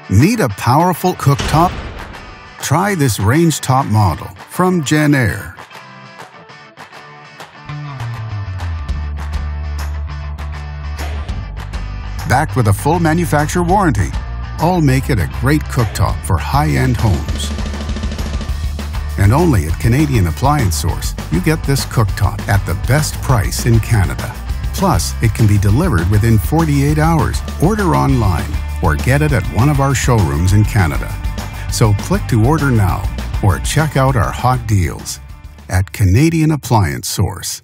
Need a powerful cooktop? Try this Rangetop model from Jenn-Air. Backed with a full manufacturer warranty, all make it a great cooktop for high-end homes. And only at Canadian Appliance Source, you get this cooktop at the best price in Canada. Plus, it can be delivered within 48 hours. Order online or get it at one of our showrooms in Canada. So click to order now or check out our hot deals at Canadian Appliance Source.